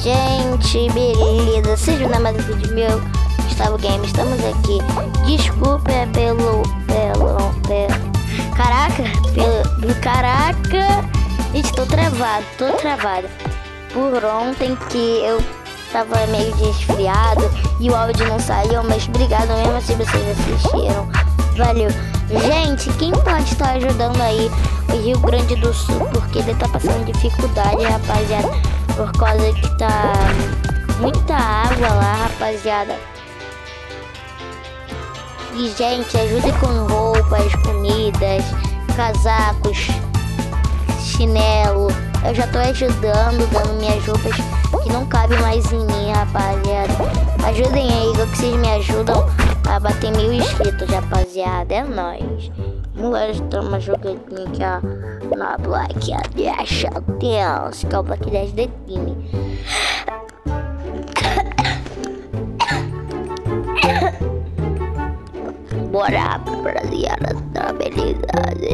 Gente, beleza, sejam na mais um vídeo meu, Gustavo Games, estamos aqui. Desculpa Caraca, gente, tô travado. Por ontem que eu tava meio resfriado e o áudio não saiu, mas obrigado mesmo se vocês assistiram. Valeu. Gente, quem pode estar ajudando aí o Rio Grande do Sul, porque ele tá passando dificuldade, rapaziada, por causa que tá muita água lá, rapaziada. E, gente, ajude com roupas, comidas, casacos, chinelo. Eu já tô ajudando, dando minhas roupas que não cabem mais em mim, rapaziada. Ajudem aí, que vocês me ajudam a bater 1000 inscritos, rapaziada. É nóis. Vamos lá, estamos jogando aqui, ó, na Black Dash Dance, que é o Black Dash de time. Bora, rapaziada, tá beleza?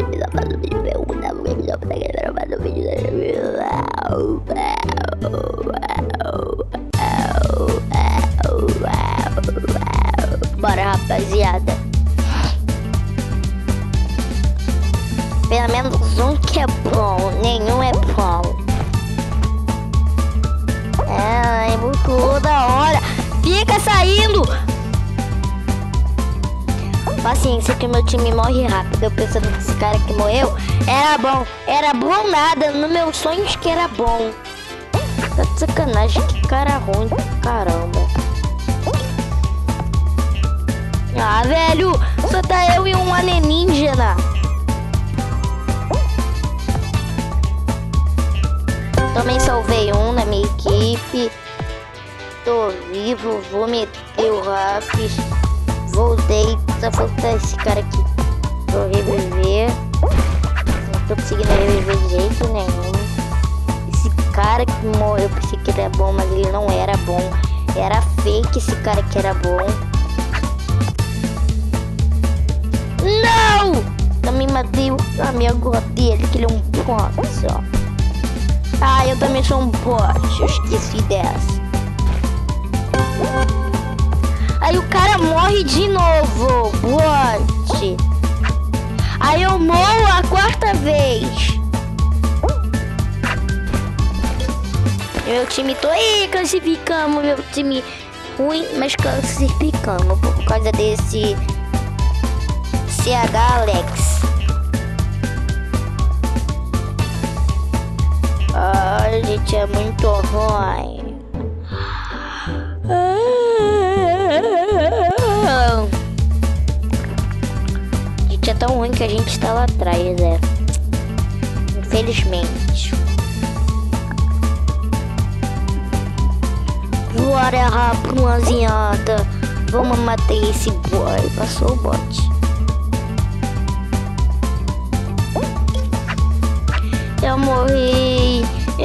Bora, rapaziada. Pelo menos um que é bom, nenhum é bom. É muito da hora. Fica saindo. Paciência que meu time morre rápido. Eu pensando que esse cara que morreu era bom nada. No meu sonho que era bom. Tá de sacanagem, que cara ruim, caramba. Ah, velho, só tá eu e um alienígena. Também salvei um na minha equipe. Tô vivo, vou meter o Raps. Voltei, só falta esse cara aqui pra eu reviver. Não tô conseguindo reviver de jeito nenhum. Esse cara que morreu, eu pensei que ele era bom, mas ele não era bom. Era fake esse cara que era bom. Não! Também matei o amigo dele, que ele é um bot só. Ah, eu também sou um bot, eu esqueci dessa. Aí o cara morre de novo, bot. Aí eu morro a 4ª vez. Meu time classificamos, meu time ruim, mas classificamos por causa desse CH Alex. Ah, gente, é muito ruim. Gente, é tão ruim que a gente está lá atrás, infelizmente. Bora, rapaziada. Vamos matar esse boy. Passou o bot. Eu morri.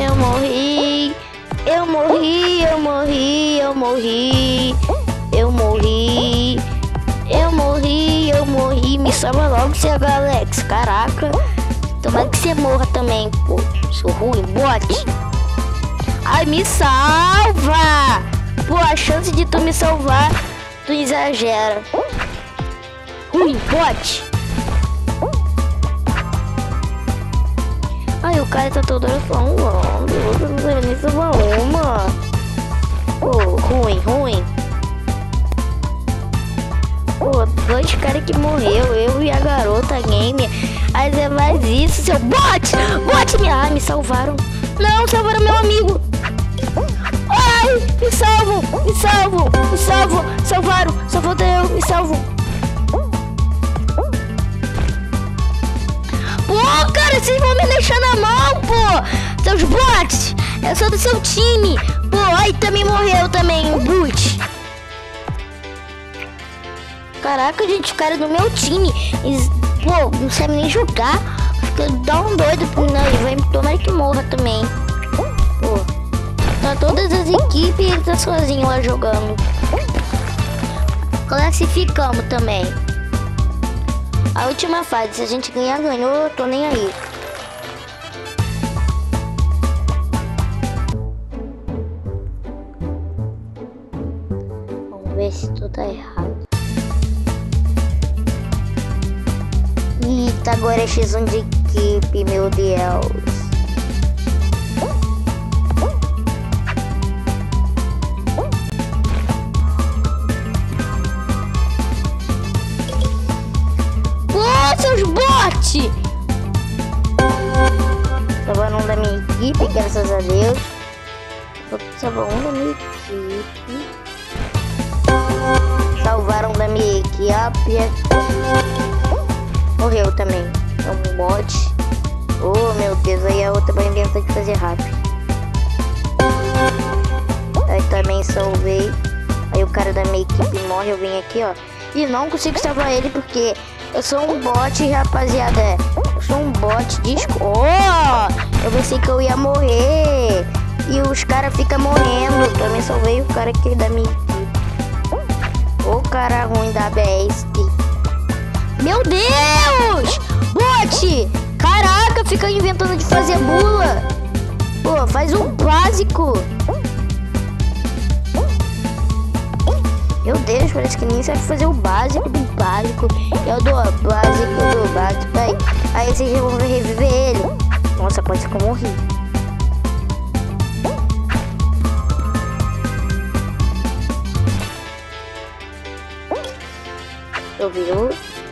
Me salva logo, CH Alex. Caraca. Tomara que você morra também, pô. Sou ruim, bot. Ai, me salva. Pô, a chance de tu me salvar, tu exagera. Ruim, bot. Ai, o cara tá todo hora falando, eu não sei nem salvar uma. Pô, ruim. Pô, 2 caras que morreu, eu e a garota game. Aí você faz isso, seu bot! Ai, me salvaram. Não, salvaram meu amigo. Ai, me salvam. Salvaram, só falta eu, me salvam. Pô, cara, vocês vão me deixar na mão, pô! Seus bots! Eu sou do seu time! Pô, aí também morreu também, o boot! Caraca, gente, o cara do meu time, eles, pô, não sabe nem jogar. Fica dá um doido, né? Vai tomar que morra também. Pô, tá todas as equipes e ele tá sozinho lá jogando. Classificamos também. A última fase, se a gente ganhar, ganhou, eu tô nem aí. tá errado. Eita, agora é X1 de equipe, meu Deus. Pô, seus bots! Salvaram um da minha equipe, graças a Deus. Vou salvar um da minha equipe. Salvaram da minha equipe. Morreu também. É um bot. Oh, meu Deus. Aí a outra vai inventar de fazer rápido. Aí também salvei. Aí o cara da minha equipe morre. Eu vim aqui, ó. E não consigo salvar ele porque eu sou um bot, rapaziada. Eu sou um bot. Oh! Eu pensei que eu ia morrer. E os caras ficam morrendo. Também salvei o cara aqui da minha equipe. O cara ruim da BS. Meu Deus! Bot! Caraca, fica inventando de fazer bula. Pô, faz um básico. Meu Deus, parece que nem sabe fazer o básico do básico. Eu dou básico do básico. Aí vocês vão reviver ele. Nossa, pode ser que eu morri. Tô vivo.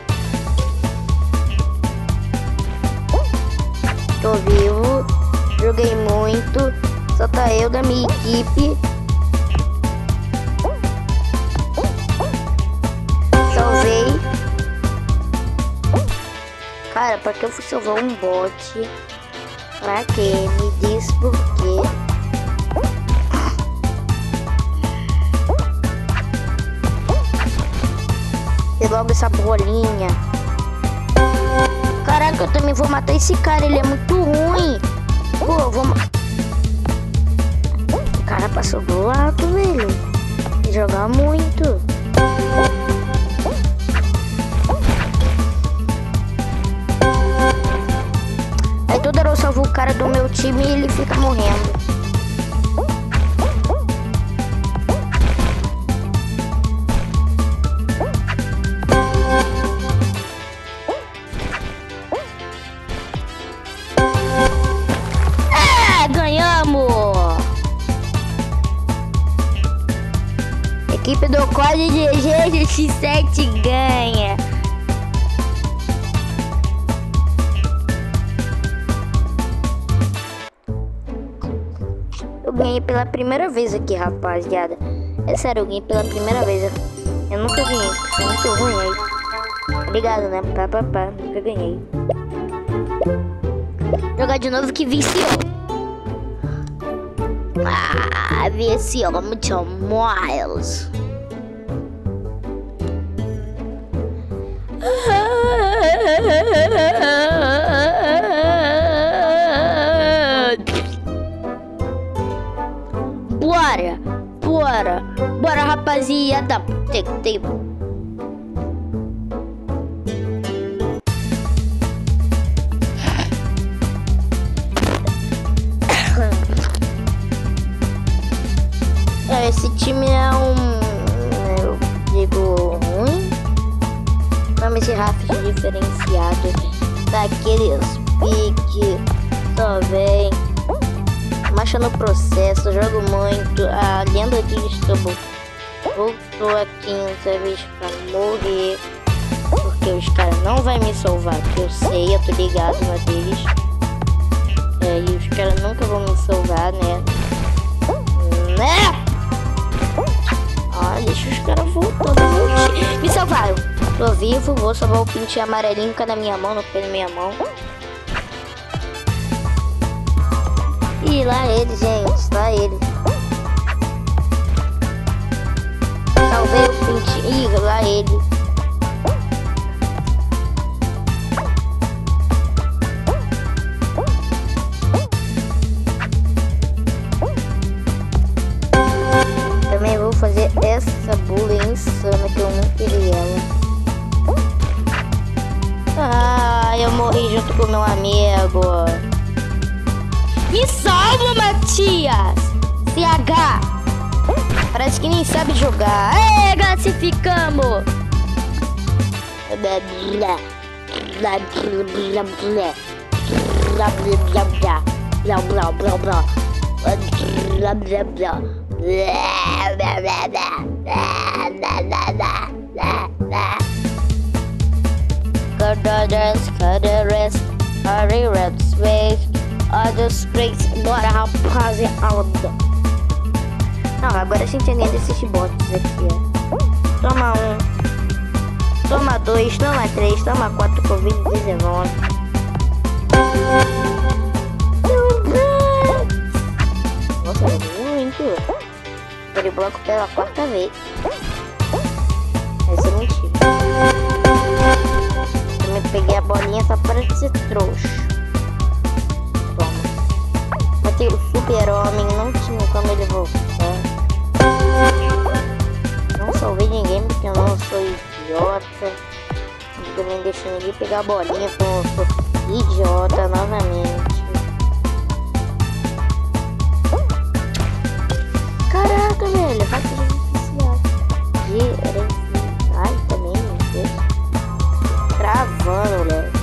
Tô vivo. Joguei muito. Só tá eu da minha equipe. Salvei. Cara, pra que eu fui salvar um bot? Pra quê? Me diz por quê. E logo essa bolinha. Caraca, eu também vou matar esse cara. Ele é muito ruim. Pô, eu vou... O cara passou do lado, velho. Ele joga muito. Aí toda hora eu salvo o cara do meu time e ele fica morrendo. Equipe do Código de X7 ganha. Eu ganhei pela primeira vez aqui, rapaziada. É sério, eu ganhei pela primeira vez. Eu nunca ganhei, sou muito ruim aí. Obrigado, né? Pá, nunca ganhei. Jogar de novo que viciou. Ah, viciou muito mais. Bora, rapaziada. Tem. Esse time é eu digo, ruim. Vamos esse Rafa diferenciado daqueles pique. Só vem. Marcha no processo, jogo muito. A lenda de Istanbul voltou a quinta vez pra morrer. Porque os caras não vão me salvar. Que eu sei, eu tô ligado na deles. E os caras nunca vão me salvar, né? Deixa os caras voltando. Me salvaram. Tô vivo, vou salvar o pinte amarelinho que é da minha mão, no pé da minha mão. Ih, lá ele, gente, lá ele. Salvei o pinte. Ih, lá ele. Também vou fazer essa bula insana que eu não queria ela. Ah, eu morri junto com meu amigo. Me salva, Matias! CH! Parece que nem sabe jogar. É, classificamos! Cadeiras, Harry's Wave, Others Greats, bora rapaziada. Não, agora a gente entende esses bots aqui, ó. Toma 1, toma 2, toma 3, toma 4, Covid-19. Nossa, é muito. Ele bloco pela 4ª vez. Essa é mentira. Eu me peguei a bolinha só para ser trouxa. Toma. Matei o super-homem, não tinha como ele voltar. Não salvei ninguém porque eu não sou idiota. Eu também deixo ninguém pegar a bolinha porque eu sou idiota novamente. Caraca, velho, rápido oficial. Ai, também, meu Deus. Travando, moleque.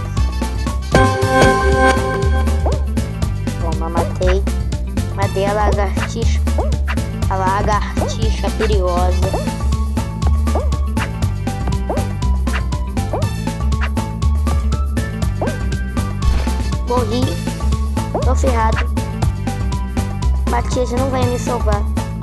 Toma, matei. Matei a lagartixa. A lagartixa perigosa. Morri. Tô ferrado. Matias não vai me salvar.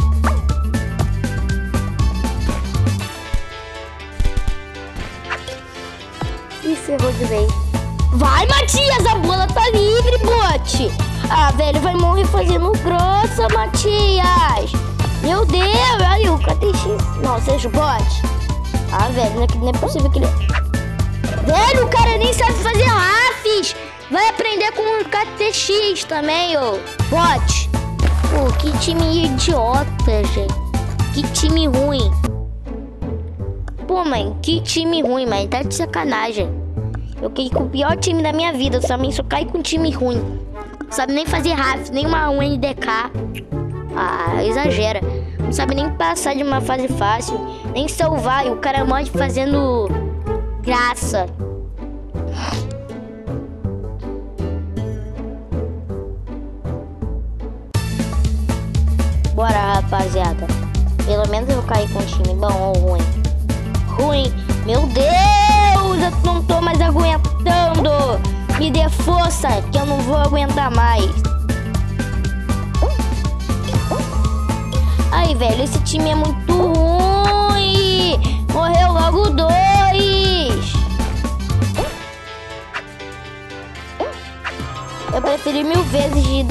E ferrou de vez. Vai, Matias! A bola tá livre, bot! Ah, velho, vai morrer fazendo grossa, Matias! Meu Deus! Olha o KTX. Não, seja o bot. Ah, velho, não é possível que ele... Velho, o cara nem sabe fazer rafs! Vai aprender com o KTX também, ô bot! Pô, que time idiota, gente. Que time ruim. Pô, mãe, que time ruim, mãe. Tá de sacanagem. Eu caí com o pior time da minha vida. Eu também só caí com um time ruim. Não sabe nem fazer RAF, nem uma NDK. Ah, exagera. Não sabe nem passar de uma fase fácil. Nem salvar. E o cara morre fazendo graça. Bora, rapaziada. Pelo menos eu caí com um time bom ou ruim. Ruim. Meu Deus, eu não tô mais aguentando. Me dê força, que eu não vou aguentar mais. Aí, velho, esse time é muito ruim. Morreu logo 2. Eu preferi 1000 vezes de...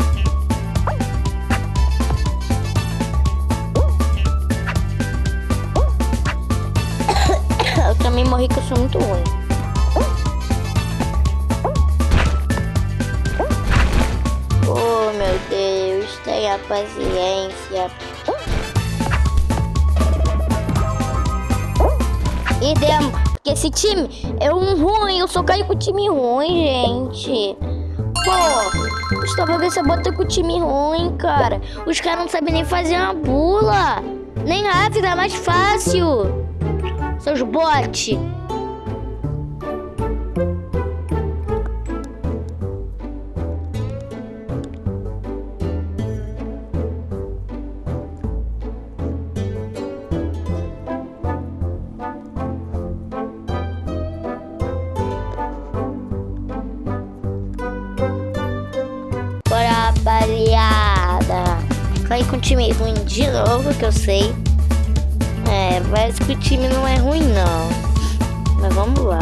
Eu também morri que eu sou muito ruim. Oh, meu Deus, tenha paciência. E demo, porque esse time é um ruim, eu só caí com o time ruim, gente. Pô, Gustavo você bota com o time ruim, cara. Os caras não sabem nem fazer uma bula. Nem rápido, é mais fácil. Seus bots. Bora, rapaziada. Vai com o time ruim de novo, que eu sei. É, parece que o time não é ruim, não. Mas vamos lá.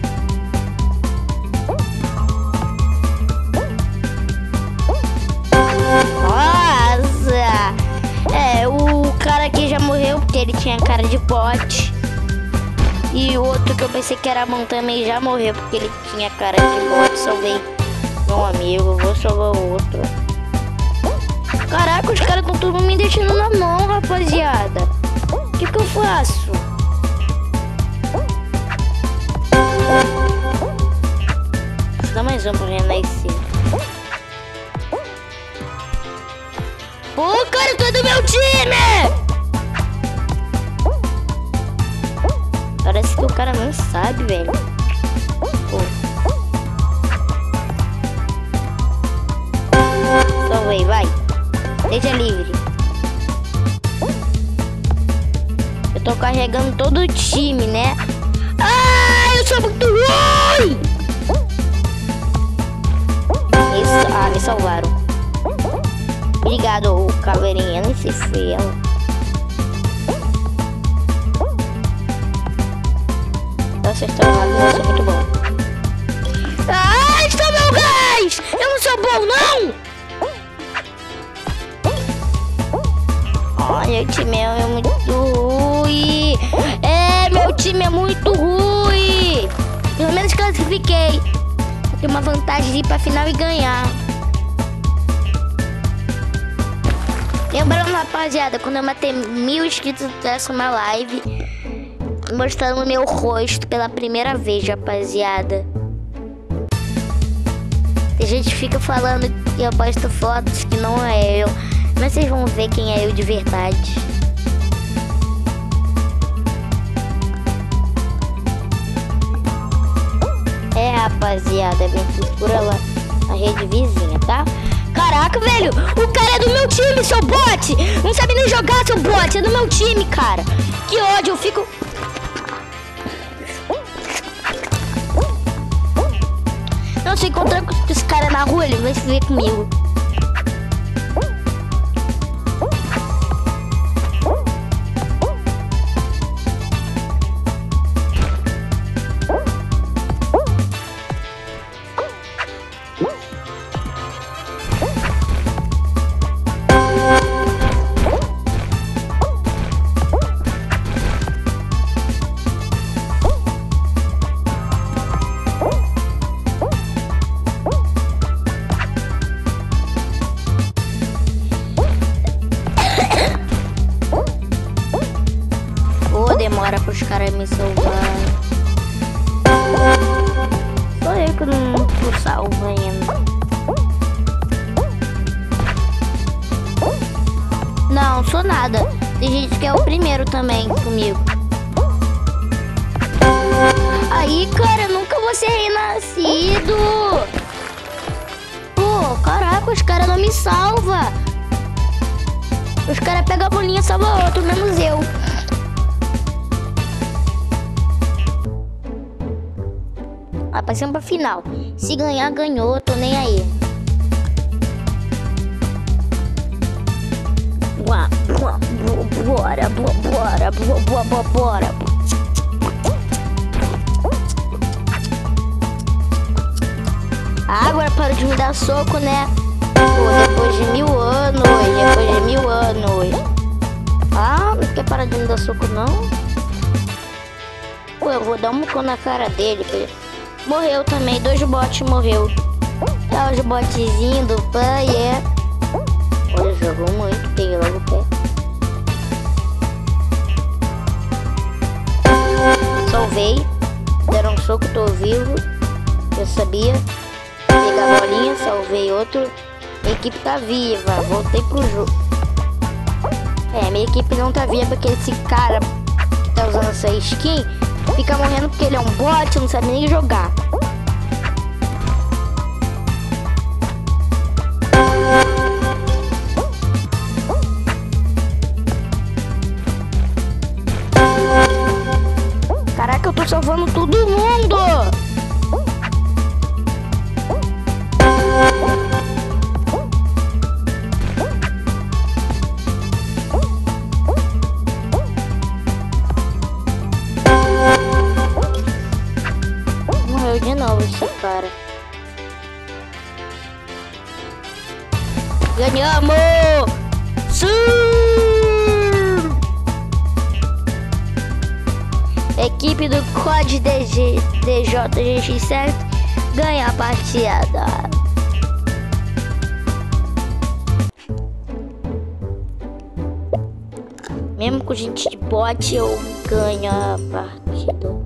Nossa! É, o cara aqui já morreu porque ele tinha cara de bot. E o outro que eu pensei que era bom também já morreu porque ele tinha cara de bot. Salvei meu amigo, vou salvar o outro. Caraca, os caras estão tudo me deixando na mão, rapaziada. O que eu faço? Vou dar mais um pra renascer. Pô, cara, tu é do meu time! cara não sabe, velho. Pô. Salvei, vai. Seja livre. Eu tô carregando todo o time, né? Ah, eu sou muito ruim! Isso, ah, me salvaram. Obrigado, caveirinha. Nem se foi ela. Vocês estão errados, eu sou muito bom. Ah, está meu gás! Eu não sou bom, não! Olha, o time é muito ruim. É, meu time é muito ruim. Pelo menos classifiquei. Tem uma vantagem de ir pra final e ganhar. Lembrando, rapaziada, quando eu bater 1000 inscritos, eu peço uma live mostrando o meu rosto pela primeira vez, rapaziada. Tem gente que fica falando que eu posto fotos que não é eu, mas vocês vão ver quem é eu de verdade. É, rapaziada, vem por lá na rede vizinha, tá? Caraca, velho, o cara é do meu time, seu bot! Não sabe nem jogar, seu bot, é do meu time, cara. Que ódio, eu fico... Não, se eu encontrar com esse cara na rua, ele vai se ver comigo. Demora pros caras me salvar. Só eu que não tô salvo ainda. Não, sou nada. Tem gente que é o primeiro também comigo. Aí, cara, nunca vou ser renascido. Pô, caraca, os caras não me salvam. Os caras pegam a bolinha e salvam outro, menos eu. Ah, passamos pra final. Se ganhar, ganhou, eu tô nem aí. Bora. Ah, agora para de me dar soco, né? Pô, depois de 1000 anos. Ah, não quer parar de me dar soco, não? Pô, eu vou dar um muco na cara dele. Morreu também, 2 bots morreu. Tá, os botzinhos do pai, é. Olha, jogou muito, peguei logo o pé. Salvei. Deram um soco, tô vivo. Eu sabia. Peguei a bolinha, salvei outro. Minha equipe tá viva, voltei pro jogo. É, minha equipe não tá viva porque esse cara que tá usando essa skin fica morrendo porque ele é um bot, não sabe nem jogar. Caraca, eu tô salvando todo mundo! Morreu de novo esse cara. Ganhamos! Sim! Equipe do COD DJGX7 ganha a partida. Mesmo com gente de bot, eu ganho a partida.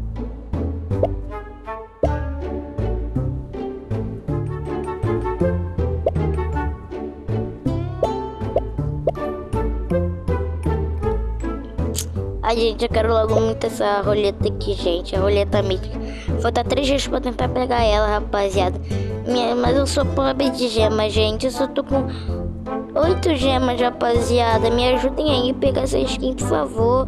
Ai, gente, eu quero logo muito essa roleta aqui, gente. A roleta mítica. Falta 3 dias pra tentar pegar ela, rapaziada. Mas eu sou pobre de gemas, gente. Eu só tô com 8 gemas, rapaziada. Me ajudem aí a pegar essa skin, por favor.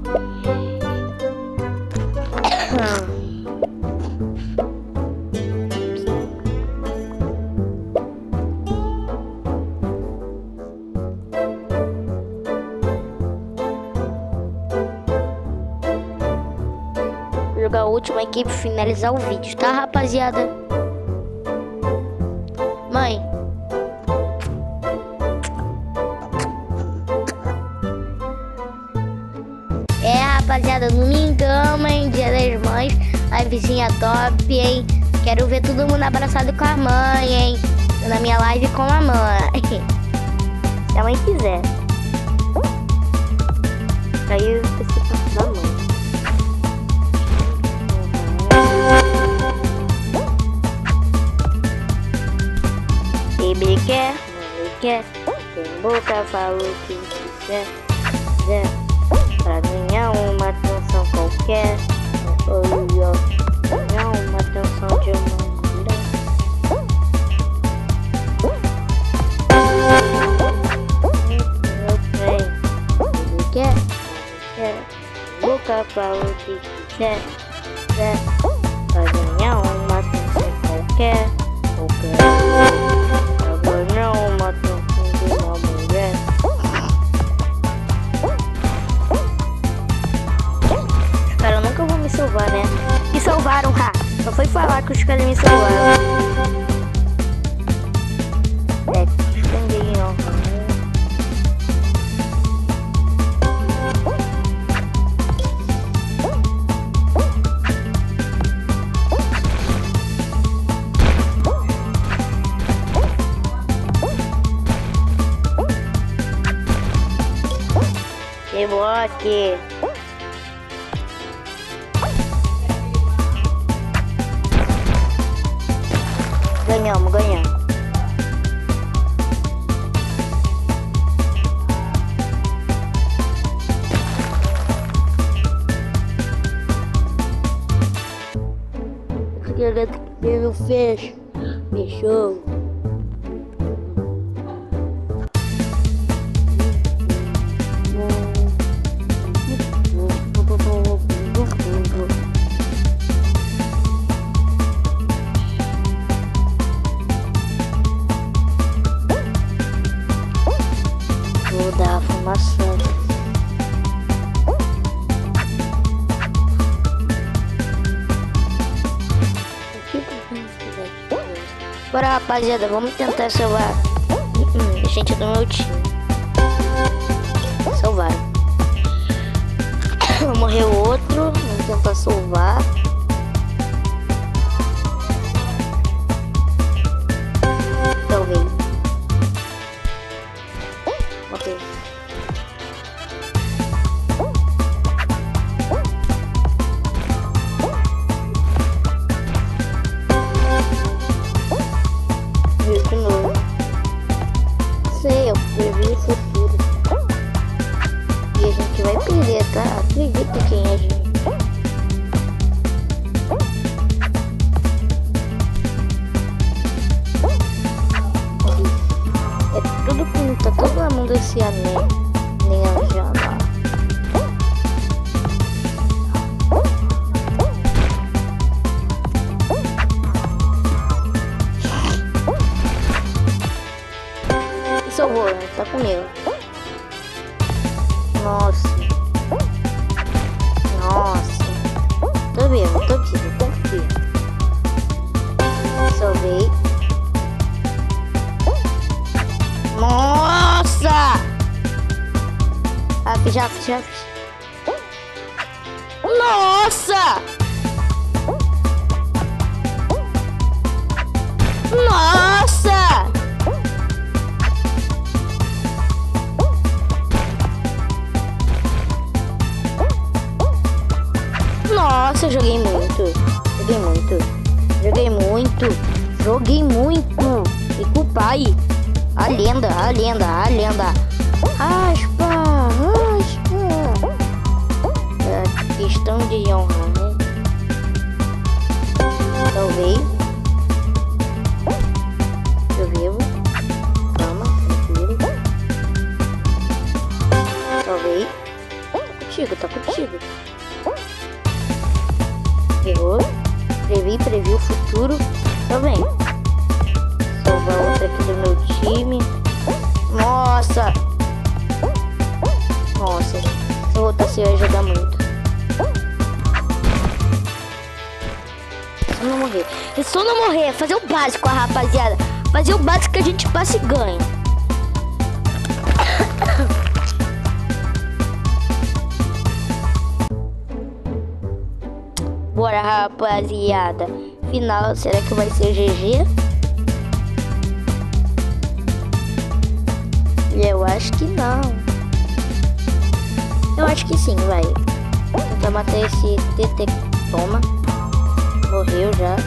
Vou jogar a última equipe, finalizar o vídeo, tá, rapaziada? Mãe. Rapaziada, domingão, hein? Dia das Mães. Livezinha top, hein? Quero ver todo mundo abraçado com a mãe, hein? Na minha live com a mãe. Se a mãe quiser. Aí eu preciso da mãe. Ele quer, tem boca, falou que quiser. Pra ganhar uma atenção qualquer, ganhar uma atenção de uma mulher. Ele quer, boca pra o que quiser, pra ganhar uma atenção qualquer, pra ganhar uma atenção de uma mulher. Cara, eu nunca vou me salvar, né? Me salvaram, ha! Só foi falar que os caras me salvaram. Escondei, ó. Que bloque! Ganhamos. Esqueleto que pelo fechou. Vou dar a fumaça. Bora, rapaziada, vamos tentar salvar gente do meu time. Salvar. Morreu outro, vamos tentar salvar. Talvez. Ok. De novo. Sei, eu previ o futuro. E a gente vai perder, tá? Acredita quem é a gente. É tudo com tá todo mundo esse anel. Nem a jana. Salvou, tá comigo. Nossa. Tô vendo, tô aqui, confia. Salvei. Nossa! Já fiz. Nossa! Nossa! Nossa, joguei muito. E com o pai. A lenda. Raspa. questão de honra, né? Talvez. Eu vivo. Calma, tranquilo. Talvez. Tá contigo. Errou. Previ o futuro. Tá bem. Salvar outra aqui do meu time. Nossa, se eu voltasse eu ia jogar muito. Se eu não morrer, fazer o básico, rapaziada. Fazer o básico que a gente passa e ganha. Bora, rapaziada. Final, será que vai ser GG? Eu acho que não. Eu acho que sim, vai. Tentar matar esse TT. Toma. Morreu já.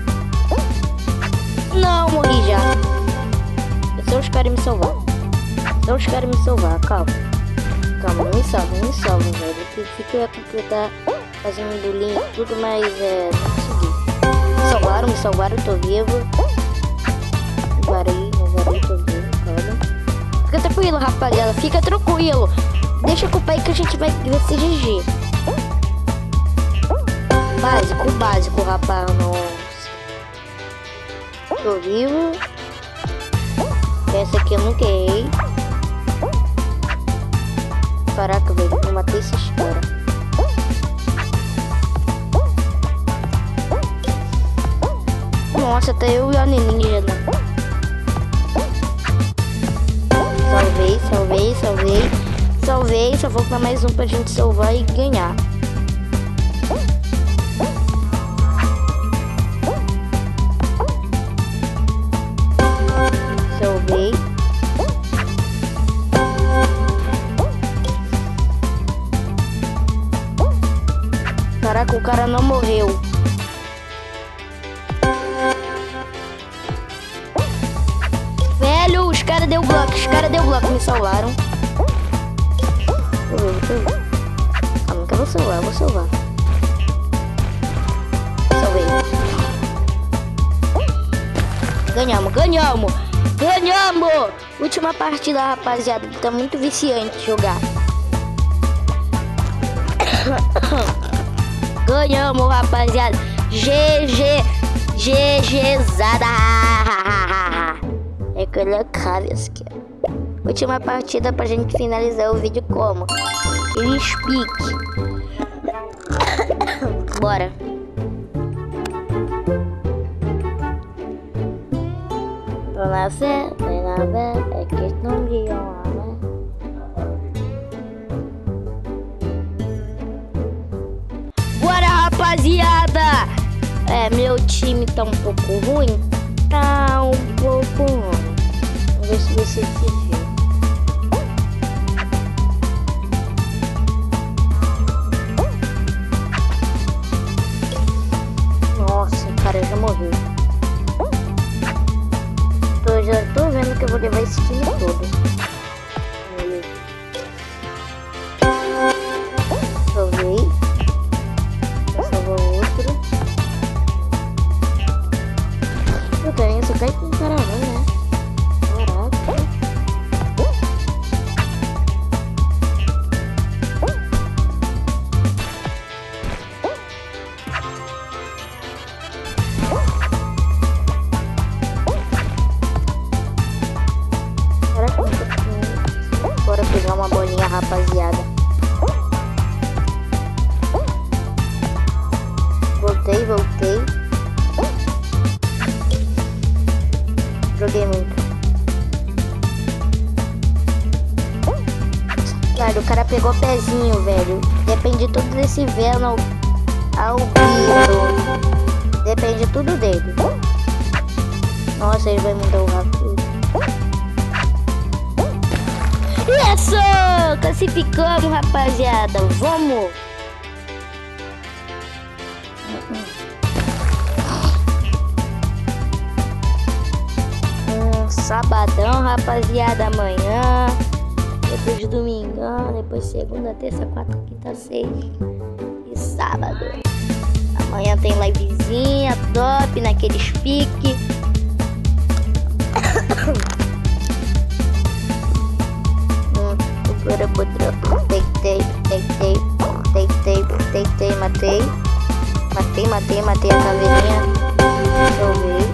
Não, morri já. Só os caras me salvar. Calma. Calma, não me salva, velho. Pensei que eu ia completar fazendo bolinho e tudo, mas não consegui. Me salvaram, tô vivo. Varei, tô vivo, calma. Fica tranquilo, rapaziada, fica tranquilo. Deixa com o pai que a gente vai ser GG. Básico, rapaz, nossa. Tô vivo. Essa aqui eu nunca errei. Caraca, velho, eu matei esses caras. Nossa, até eu e a Ninja, né? Salvei, só falta mais um pra gente salvar e ganhar. Salvei. Caraca, o cara não morreu. Velho, os caras deu bloco, me salvaram. Tô vendo. Calma que eu vou salvar. Salvei. Ganhamos! Última partida, rapaziada. Tá muito viciante jogar. Ganhamos, rapaziada. GGzada. É colocar isso aqui. Última partida pra gente finalizar o vídeo como? Ele speak. Bora. Pra nascer, tem nada, é questão de honra, né? Bora, rapaziada! Meu time tá um pouco ruim. Vamos ver se você viu. Nossa, o cara já morreu. Já tô vendo que eu vou levar esse time todo. Salvei. Vou salvar o outro. Eu ganhei, só cai com caravana, né? Caraca. Bora pegar uma bolinha, rapaziada. Voltei. Joguei muito. Cara, o cara pegou pezinho, velho. Depende tudo desse Venom ao vivo. Depende tudo dele. Nossa, ele vai mudar o rápido. Isso! Classificamos, rapaziada. Vamos! Sabadão, rapaziada. Amanhã. Depois domingão. Depois segunda, terça, quarta, quinta, sexta e sábado. Amanhã tem livezinha top naqueles pique. Matei a caveirinha. Deixa eu ver.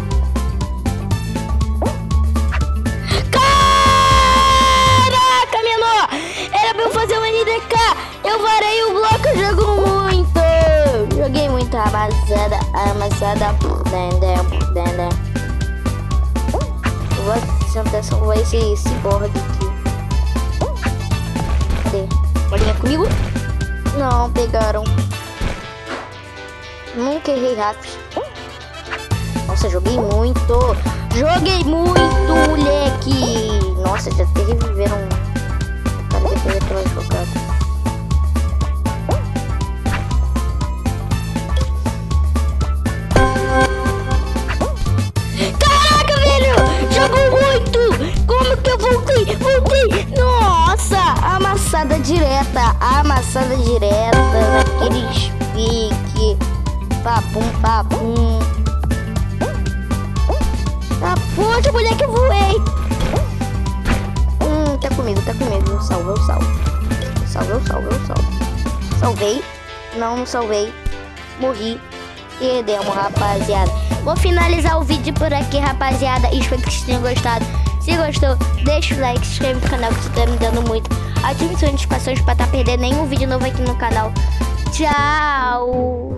Caraca, menor! Era pra eu fazer um NDK. Eu varei o bloco, jogo muito. Joguei muito amassada. Eu vou tentar salvar esse board aqui. Cadê? Bolinha comigo? Não, pegaram. Nunca errei hacks. Nossa, joguei muito. Moleque. Nossa, já até reviveram um cara depois daquela jogada. Caraca, velho! Jogou muito! Como que eu voltei? Nossa! Amassada direta naqueles pique. Papum. Tá onde, moleque, eu voei? Tá comigo. Eu salvo. Salvei. Não salvei. Morri. Perdemos, rapaziada. Vou finalizar o vídeo por aqui, rapaziada. Espero que vocês tenham gostado. Se gostou, deixa o like, se inscreve no canal que você tá me dando muito. Ative as notificações pra tá perdendo nenhum vídeo novo aqui no canal. Tchau!